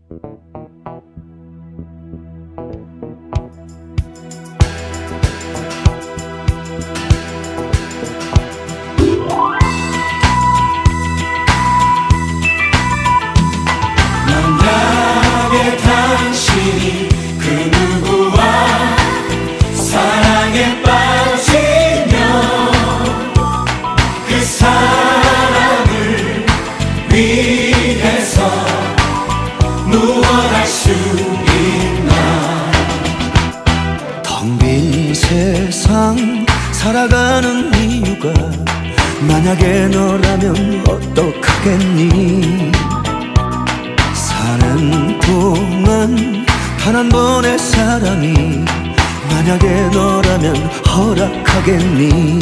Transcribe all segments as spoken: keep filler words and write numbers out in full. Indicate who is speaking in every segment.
Speaker 1: 만약에 당신이 그 누구와 사랑에 빠지면 그 사람을 위해서 무엇 할 수 있나.
Speaker 2: 텅 빈 세상 살아가는 이유가 만약에 너라면 어떡하겠니. 사는 동안 단 한 번의 사랑이 만약에 너라면 허락하겠니.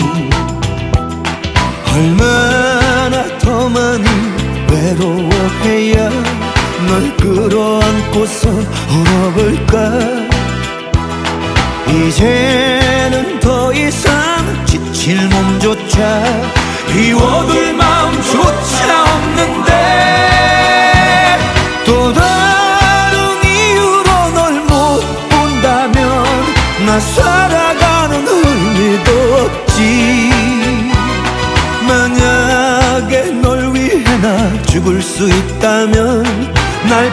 Speaker 2: 얼마나 더 많이 외로워해야 널 끌어안고서 울어볼까. 이제는 더 이상 지칠 몸조차 비워둘 마음조차 없는데, 또 다른 이유로 널 못 본다면 나 살아가는 의미도 없지. 만약에 널 위해 나 죽을 수 있다면 날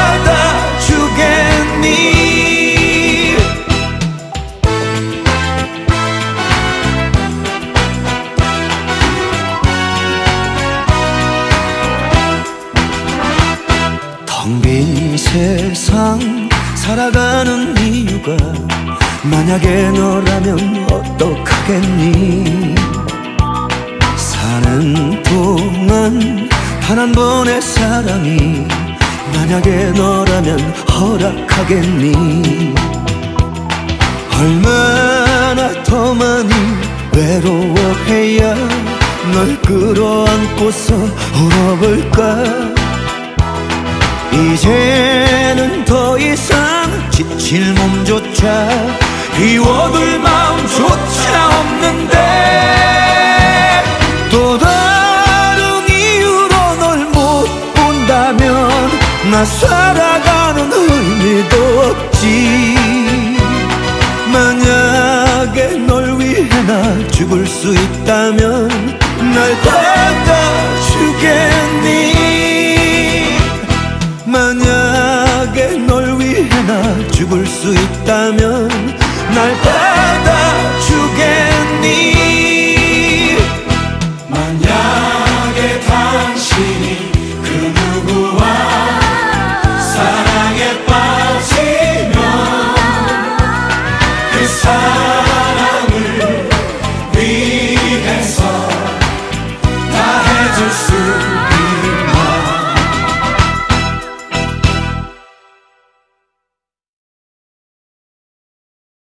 Speaker 2: 받아주겠니. 텅 빈 세상 살아가는 이유가 만약에 너라면 어떡하겠니. 사는 동안 단 한 번의 사랑이 만약에 너라면 허락하겠니. 얼마나 더 많이 외로워해야 널 끌어안고서 울어볼까. 이제는 더 이상 지칠 몸조차 비워둘 마음조차 없는데, 또 다른 이유로 널 못 본다면 나 살아가는 의미도 없지. 만약에 널 위해 나 죽을 수 있다면 날 받아줘.